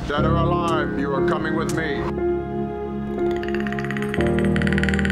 Dead or alive, you are coming with me.